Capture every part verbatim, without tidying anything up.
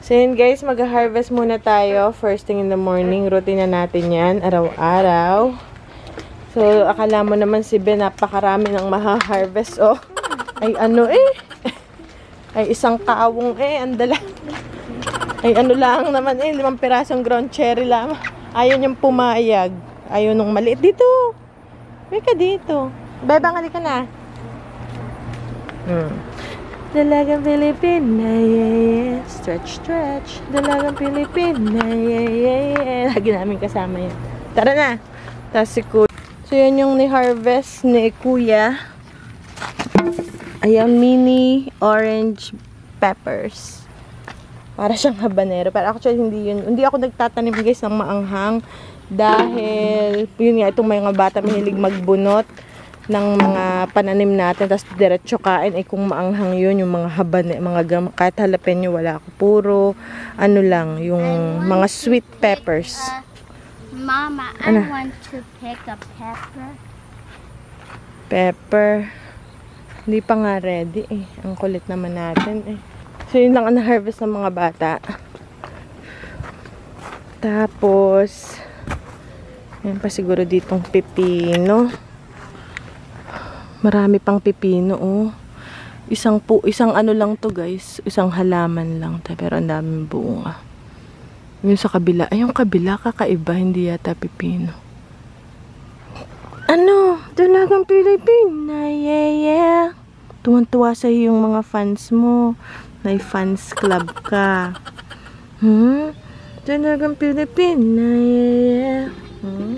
So yun guys, mag-harvest muna tayo. First thing in the morning. Routine na natin yan. Araw-araw. So, akala mo naman si Ben, napakarami ng maha-harvest. Oh, ay ano eh. Ay isang kawong eh. Andala. Ay ano lang naman eh. Limang pirasong ground cherry lang. Ayaw niyang pumayag. Ayaw nung maliit. Dito. May ka dito. Bebang, halika na. Hmm. Dalagang Pilipina, yeah, yeah. Stretch, stretch. Dalagang Pilipina, yeah, yeah, yeah. Lagi namin kasama yan. Tara na. Tapos si Kuya. So, yan yung ni-harvest ni Kuya. Ayan, mini orange peppers. Para siyang habanero. Pero actually, hindi yun. Hindi ako nagtatanim guys ng maanghang. Dahil, yun nga, itong mga bata mahilig magbunot ng mga pananim natin. Tapos, diretso kain. Eh, kung maanghang yun, yung mga habanero, mga gam, kahit jalapeno, wala ako. Puro, ano lang, yung mga sweet peppers. Mama, I ano? want to pick a pepper. Pepper. Hindi pa nga ready eh. Ang kulit naman natin eh. So, yun lang ang harvest ng mga bata. Tapos, yan pa siguro ditong pipino. Marami pang pipino oh. Isang po, isang ano lang to guys. Isang halaman lang. Pero ang daming bunga. Yung sa kabila. Ay, yung kabila, kakaiba. Hindi yata pipino. Ano? Dalagang Pilipina. Yeah, yeah. Tuwan-tuwa sa'yo yung mga fans mo. May fans club ka. Hmm? Dalagang Pilipina. Yeah, yeah. Hmm?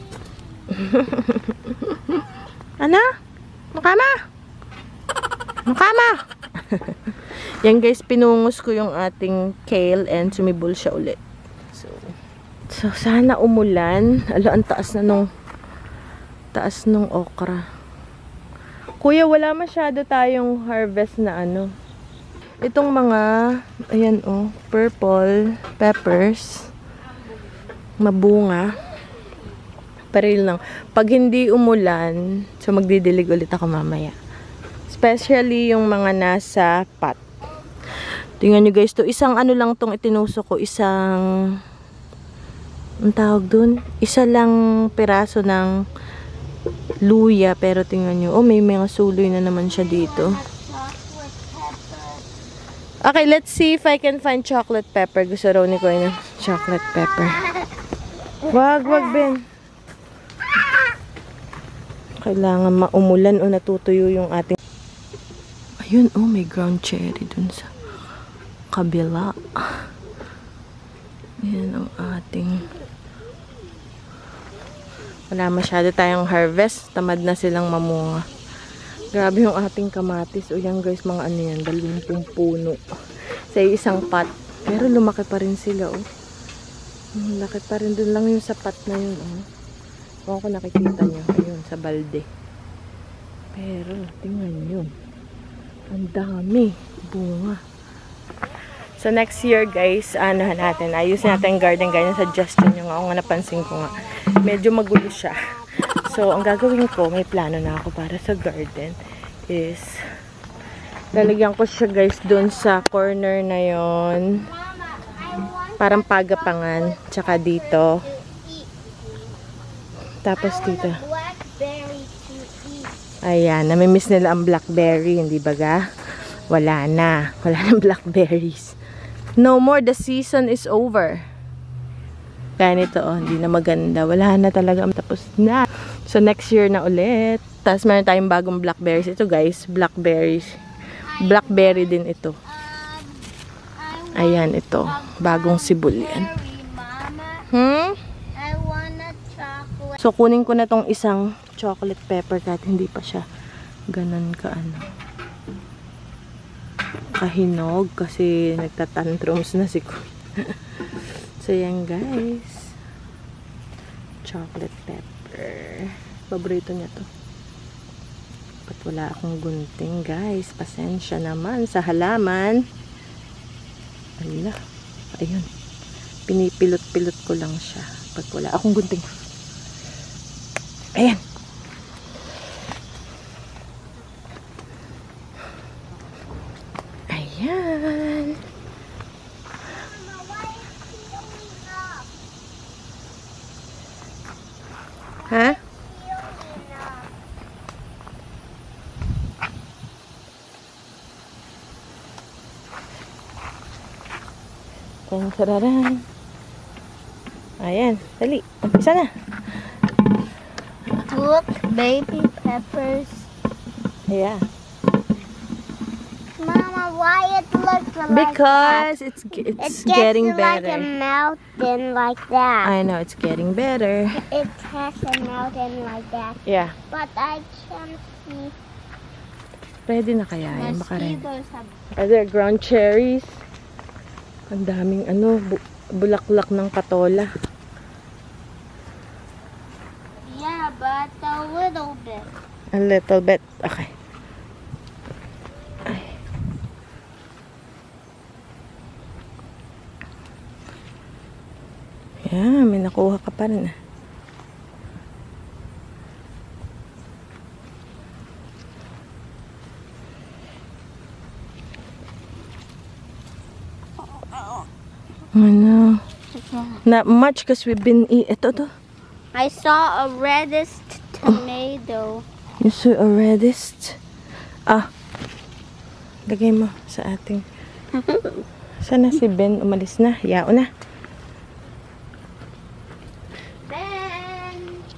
Ano? Mukama? Mukama? Yan guys, pinungos ko yung ating kale and sumibol siya ulit. So, sana umulan. Alo, ang taas na nung taas nung okra. Kuya, wala masyado tayong harvest na ano. Itong mga, ayan oh, purple peppers. Mabunga. Pero yun lang. Pag hindi umulan, so magdidilig ulit ako mamaya. Especially yung mga nasa pot. Tingnan nyo guys, to isang ano lang tong itinusok ko. Isang... ang tawag dun, isa lang piraso ng luya, pero tingnan nyo, oh may mga suloy na naman siya dito. Okay, let's see if I can find chocolate pepper. Gusto raw ni Kuya ng chocolate pepper. Wag, wag Ben. Kailangan maumulan o natutuyo yung ating... Ayun, oh may ground cherry dun sa kabila. Yan ang ating... Wala masyado tayong harvest. Tamad na silang mamunga. Grabe yung ating kamatis. O yan guys, mga ano yan. Dalawampung puno. Sa isang pot. Pero lumaki pa rin sila oh. Laki pa rin. Dun lang yung sa pot na yun oh. Kung ako nakikita nyo. Ayun, sa balde. Pero, tingnan nyo. Ang dami. Bunga. So, next year guys, anuhan natin. Ayusin natin yung garden. Ganyan suggestion nyo nga. Ako nga napansin ko nga. Medyo magulo siya. So, ang gagawin ko, may plano na ako para sa garden is lalagyan ko siya guys doon sa corner na yon. Parang pagapangan. Tsaka dito. Tapos dito. Ayan. Namimiss nila ang blackberry. Hindi ba ga? Wala na. Wala na blackberries. No more. The season is over. Kaya nito, oh, hindi na maganda. Wala na talaga. Tapos na. So, next year na ulit. Tapos, meron tayong bagong blackberries. Ito, guys. Blackberries. Blackberry din ito. Ayan, ito. Bagong sibol yan. Hmm? So, kunin ko na tong isang chocolate pepper kahit hindi pa siya ganun ka, ano. Kahinog. Kasi, nagtatantrums na si Kuya. So, yan guys. Chocolate pepper. Paborito niya to. Ba't wala akong gunting guys? Pasensya naman sa halaman. Ala. Ayun. Pinipilot-pilot ko lang siya. Pag wala akong gunting. Ayan. Ayan. Tan tararan. Ayan, dali. Umpisa na. Look, baby peppers. Yeah. Mama, why it looks like Because that? it's it's, It gets getting like a better. mountain like that. I know it's getting better. It has a mountain like that. Yeah. But I can't see Ready na kaya yan? Baka ready. mosquitoes. Are there ground cherries? Ang daming ano, bu bulaklak ng patola. Yeah, but a little bit. A little bit. Okay. Ay. Yeah, may nakuha ka pa rin ah. Ano? Not much because we've been eat. Ito to. I saw a reddish tomato. You saw a reddish. Ah. Lagay mo sa ating. Sana si Ben umalis na. Yao na. Ben!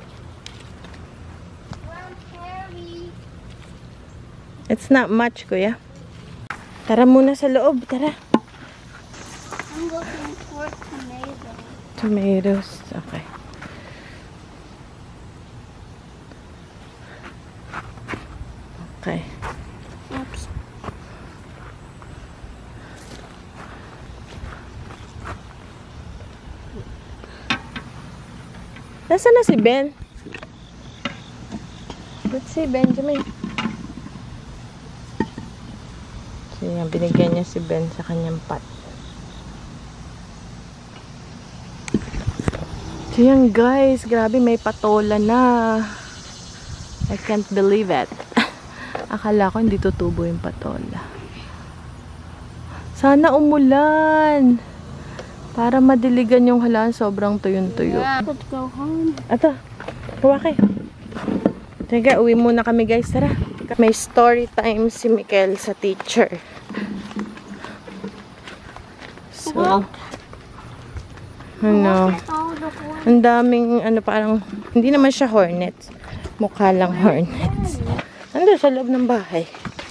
Ground cherry. It's not much, kuya. Tara muna sa loob. Tara. I'm looking for tomato. Tomatoes. Okay. Okay. Oops. Nasaan na si Ben? Let's see, Benjamin. So, yan, binigyan niya si Ben sa kanyang pot. So, yan guys. Grabe, may patola na. I can't believe it. Akala ko hindi tutubo yung patola. Sana umulan. Para madiligan yung halaan, sobrang tuyong-tuyo. Yeah. Let's go home. Ato, huwa kayo. Teka, uwi muna kami guys. Tara. May story time si Mikel sa teacher. So, ano, ang daming, ano parang, hindi naman siya hornets. Mukha lang hornets. Ando sa loob ng bahay.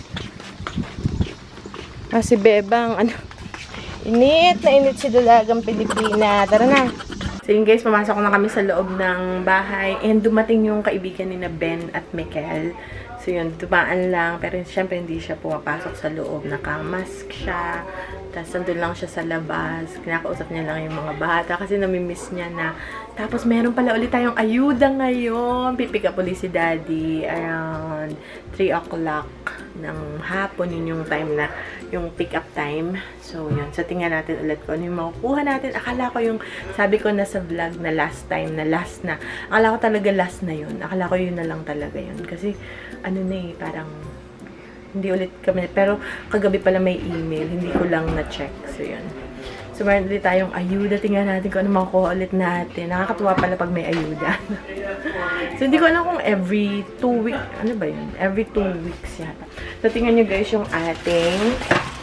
Ah, si Bebang, ano, init na init si Dalagang Pilipina. Tara na. So yun guys, pumasok na kami sa loob ng bahay. And dumating yung kaibigan ni na Ben at Mikel. So yun, dumaan lang. Pero syempre hindi siya pumapasok sa loob. Nakamask siya. Tapos nandun lang siya sa labas. Kinakausap niya lang yung mga bata. Kasi namimiss niya na. Tapos meron pala ulit tayong ayuda ngayon. Pipick up ulit si Daddy around three o'clock ng hapon. Yun yung time na, yung pick up time. So yun. So tingnan natin ulit kung ano yung makukuha natin. Akala ko yung, sabi ko na sa vlog na last time, na last na. Akala ko talaga last na yun. Akala ko yun na lang talaga yun. Kasi ano na eh, parang hindi ulit kami. Pero kagabi pala may email. Hindi ko lang na-check. So yun. So, meron ulit tayong ayuda. Tingnan natin kung ano makukuha ulit natin. Nakakatuwa pala pag may ayuda. So, hindi ko alam kung every two weeks. Ano ba yun? Every two weeks yata. So, tingnan nyo guys yung ating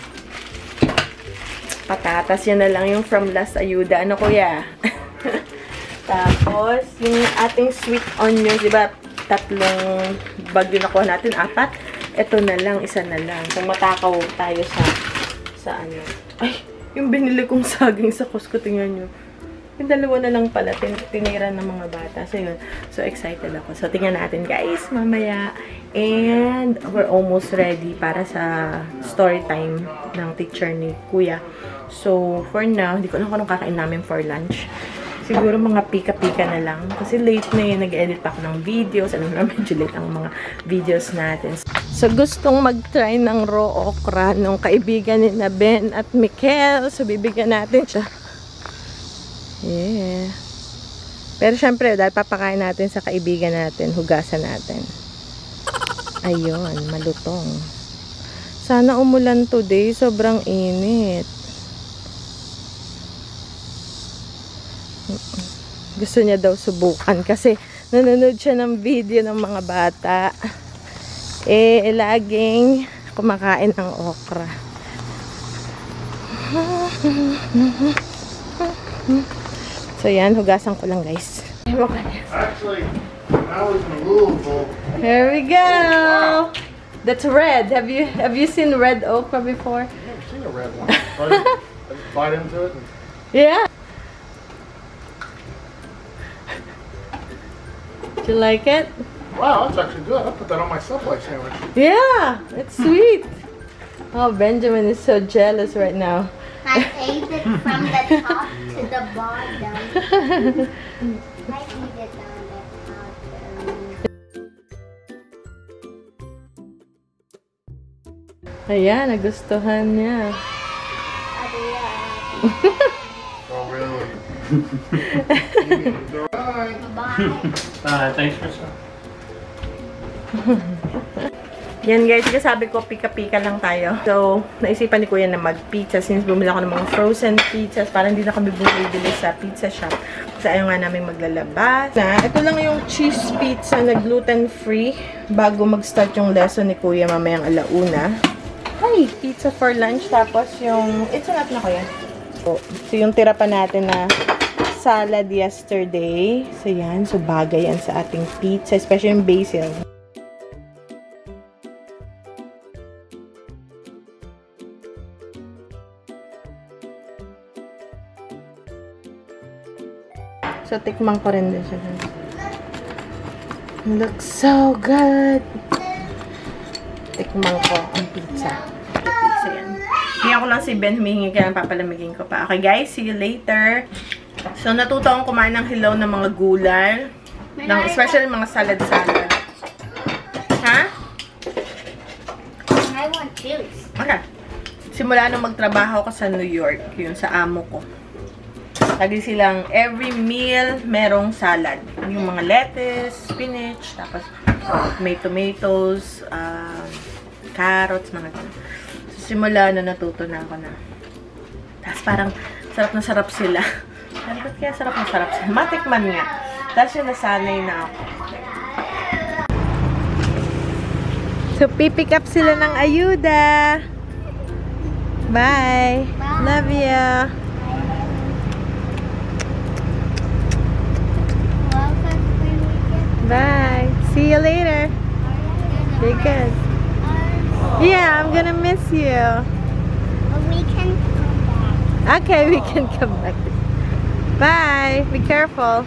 patatas. Yan na lang yung from last ayuda. Ano kuya? Tapos, yung ating sweet onions. Diba? Tatlong bag yung nakuha natin. Apat. Ito na lang. Isa na lang. So, matakaw tayo sa sa ano. Ay! Yung binili kong saging sa Costco, tingnan nyo. Yung dalawa na lang pala, tin tinira ng mga bata. So, yun. So, excited ako. So, tingnan natin, guys, mamaya. And, we're almost ready para sa story time ng teacher ni Kuya. So, for now, hindi ko alam kung anong kakain namin for lunch. Siguro mga pika-pika na lang. Kasi late na yun, nag-edit pa ako ng videos. Alam mo, medyo late ang mga videos natin. So, gustong mag-try ng raw okra nung kaibigan ni na Ben at Mikel. So, bibigyan natin siya. Yeah. Pero syempre, dahil papakain natin sa kaibigan natin, hugasan natin. Ayun, malutong. Sana umulan today. Sobrang init. Gusto niya daw subukan kasi nanonood siya ng video ng mga bata. Eh, laging kumakain ng okra. So, yan. Hugasan ko lang, guys. Actually, when I was in Louisville. Here we go. That's red. Have you have you seen red okra before? I've never seen a red one. So I just, I just bite into it. And Yeah. Do you like it? wow, that's actually good. I'll put that on my Subway sandwich. Yeah, it's sweet. Oh, Benjamin is so jealous right now. I ate it from the top to the bottom. I eat it on the bottom. Ayan, nagustuhan niya. Oh, really? Bye. Bye. Uh, thanks for some. Yan guys, kasi sabi ko pika-pika lang tayo. So, naisipan ni Kuya na mag-pizza since bumili ako ng mga frozen pizzas para hindi na kami bumibili sa pizza shop. Kasi ayaw nga namin maglalabas. Na, ito lang yung cheese pizza na gluten-free bago mag-start yung lesson ni Kuya mamayang alauna. Hi! Pizza for lunch. Tapos yung... It's enough na Kuya. So, so yung tira pa natin na salad yesterday. So yan. So bagay yan sa ating pizza. Especially yung basil. So, tikman ko rin din siya. Looks so good. Tikman ko ang pizza. Pizza yan. Hindi ako lang si Ben humihingi kaya papalamigin ko pa. Okay guys, see you later. So, natuto akong kumain ng hilaw ng mga gulay. Ng, especially mga salad-salad. Ha? I want juice. Okay. Simula nung magtrabaho ko sa New York, yun sa amo ko. Lagi silang every meal merong salad. Yung mga lettuce, spinach, tapos may tomatoes, uh, carrots, mga ganun. So, simula na natuto na ako na. Tapos parang sarap na sarap sila. Ano ba't kaya sarap na sarap sila? Matikman nga. Tapos yung nasanay na ako. So, pipick up sila ng ayuda. Bye. Bye. Love you. Bye. See you later. Be good. Yeah, I'm gonna miss you. We can come back. Okay, we can come back. Bye. Be careful.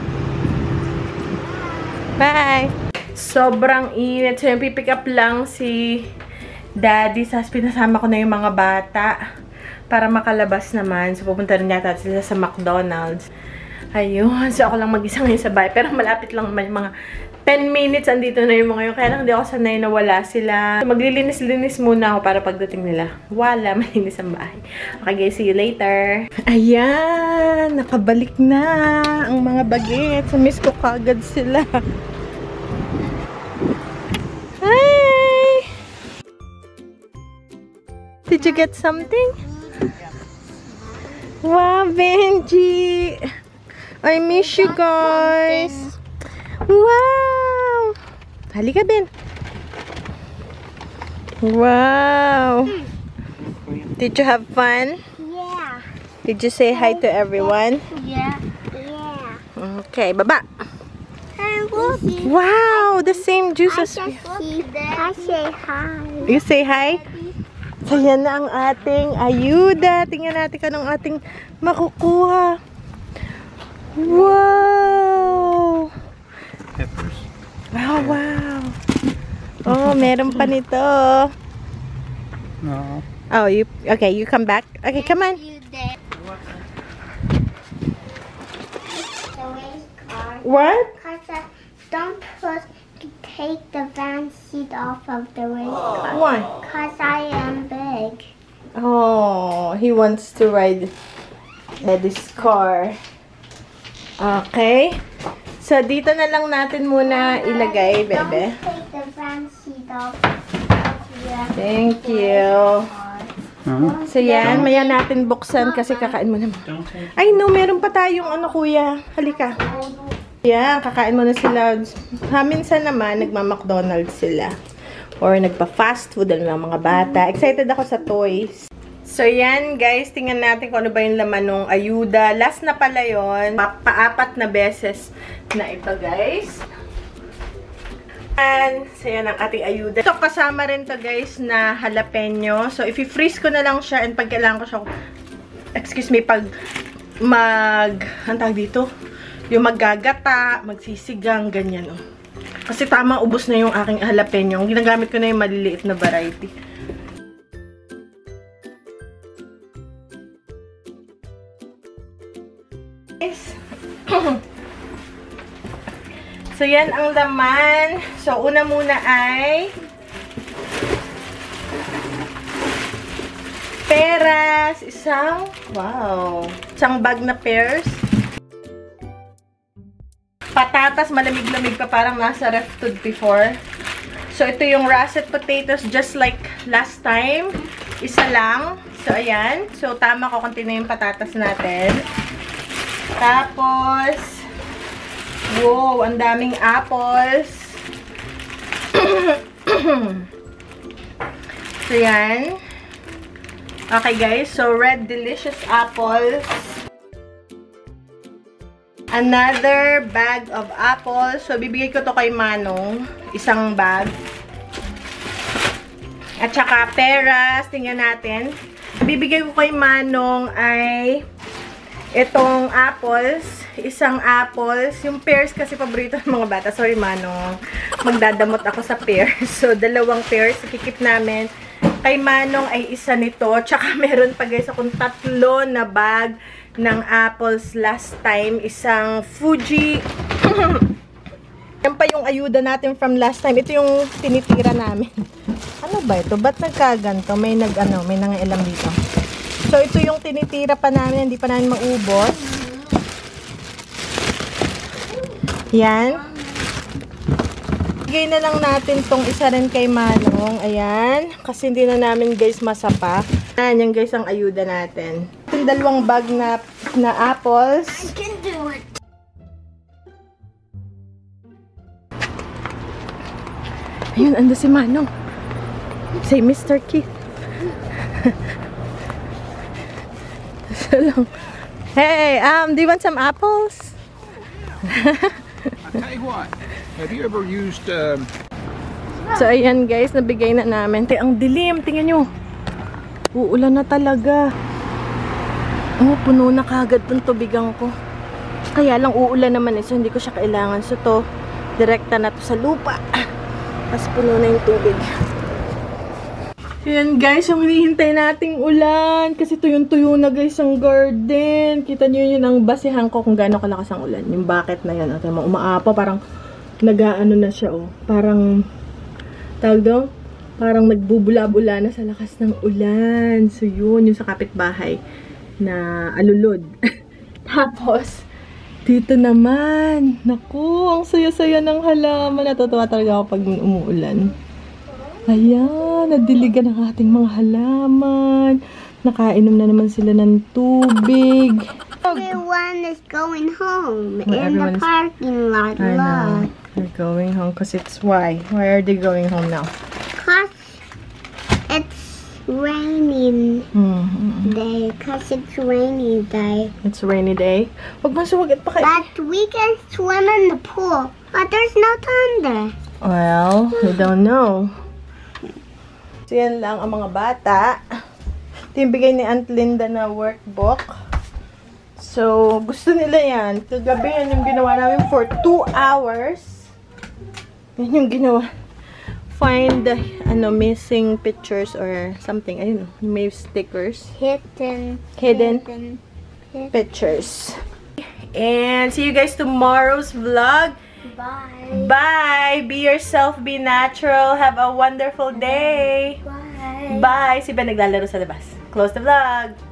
Bye. Sobrang init. So, yung pipick up lang si Daddy. Sas, pinasama ko na yung mga bata para makalabas naman. So, pupunta rin yata sila sa McDonald's. Ayun. So, ako lang mag-isa ngayon sa bahay. Pero malapit lang naman mga ten minutes. Andito na yung mga yun. Kaya lang hindi ako sanay na wala sila. So, maglilinis-linis muna ako para pagdating nila. Wala. Malinis ang bahay. Okay guys. See you later. Ayan. Nakabalik na ang mga bagets. Miss ko kagad sila. Hi! Did you get something? Wow, Benji! I miss you guys. Wow! Halika, Ben. Wow! Did you have fun? Yeah. Did you say hi to everyone? Yeah. Yeah. Okay, baba. Hey, look. Wow! The same juice as... I say hi. You say hi? So, yan na ang ating ayuda. Tingnan natin kung anong ating makukuha. Wow! Peppers. Wow, wow. Oh, meron pa nito. No. Oh, you okay, you come back. Okay, come on. You did. The race car. What? Cause uh, don't put, take the van seat off of the race car. Why? Cause I am big. Oh, he wants to ride Eddie's car. Okay. So, dito na lang natin muna ilagay, bebe. Don't take the van seat off. Thank you. Uh-huh. So, yan. Maya natin buksan kasi kakain mo naman. Don't take. Ay, no. Meron pa tayong ano, kuya. Halika. Yan. Kakain mo na sila. Ha, minsan naman, nagma-McDonald's sila. Or nagpa-fast food ang mga bata. Excited ako sa toys. So, yan guys. Tingnan natin kung ano ba yung laman ng ayuda. Last na pala yun. Pa paapat na beses na ito guys. And, so yan ang ating ayuda. Ito kasama rin to guys na jalapeno. So, if i-freeze ko na lang siya and pag kailangan ko siya, excuse me, pag mag, ang tawag dito, yung maggagata, magsisigang, ganyan oh. Kasi tama, ubos na yung aking jalapeno. Ginagamit ko na yung maliliit na variety. So, yan ang laman. So, una muna ay peras. Isang, wow. Isang bag na pears. Patatas, malamig-lamig pa. Parang nasa ref food before. So, ito yung russet potatoes just like last time. Isa lang. So, ayan. So, tama ko konti na yung patatas natin. Tapos, wow, ang daming apples. So, yan. Okay, guys. So, red delicious apples. Another bag of apples. So, bibigay ko to kay Manong. Isang bag. At saka, peras. Tingnan natin. Bibigay ko kay Manong ay itong apples, isang apples. Yung pears kasi paborito ng mga bata. Sorry, Manong. Magdadamot ako sa pears. So, dalawang pears. Ikikip namin. Kay Manong ay isa nito. Tsaka meron pa guys akong tatlo na bag ng apples last time. Isang Fuji. Yan pa yung ayuda natin from last time. Ito yung tinitira namin. Ano ba ito? Ba't nagkaganto? May nag, ano, may nangailam dito. So, ito yung tinitira pa namin. Hindi pa namin maubos. Yan. Bigay na lang natin tong isa rin kay Manong. Ayan. Kasi hindi na namin guys masapa. Ayan, yung guys ang ayuda natin. Yung dalawang bag na, na apples. I can do it. Ayun, ando si Manong. Say, Mister Keith. Hey, um, do you want some apples? I'll tell you what, have you ever used, um... So, ayan guys, nabigay na namin. Te, ang dilim, tingnan nyo. Uulan na talaga. Oh, puno na kagad tong tubigan ko. Kaya lang uulan naman eh, so hindi ko siya kailangan. So, to, direkta na to sa lupa. Tapos puno na yung tubig. Ayan guys, yung hinihintay nating ulan. Kasi tuyong-tuyo na guys ang garden. Kita nyo yun ang basihan ko kung gaano kalakas ang ulan. Yung bucket na yan. At umaapa, parang nag-ano na siya oh. Parang, tawag daw, parang nagbubula-bula na sa lakas ng ulan. So yun, yung sa kapitbahay na alulod. Tapos, dito naman. Naku, ang saya-saya ng halaman. Natutuwa talaga ako pag umuulan. Ayan, nadiligan ang ating mga halaman. Nakainom na naman sila ng tubig. Everyone is going home Well, in the everyone's- parking lot. I know. Look. They're going home because it's why? Why are they going home now? Cause it's raining Hmm. day. Cause it's rainy day. It's a rainy day. Huwag mo suwagat pa kayo. But we can swim in the pool. But there's no thunder. Well, we don't know. So, yan lang ang mga bata. Ito yung bigay ni Aunt Linda na workbook. So, gusto nila yan. Kagabi yan yung ginawa namin for two hours. Yan yung ginawa. Find the ano, missing pictures or something. Ayun, may stickers. Hidden. Hidden Hidden. pictures. And see you guys tomorrow's vlog. Bye. Bye! Be yourself, be natural. Have a wonderful day. Bye. Bye! Si Ben naglalaro sa labas. Close the vlog.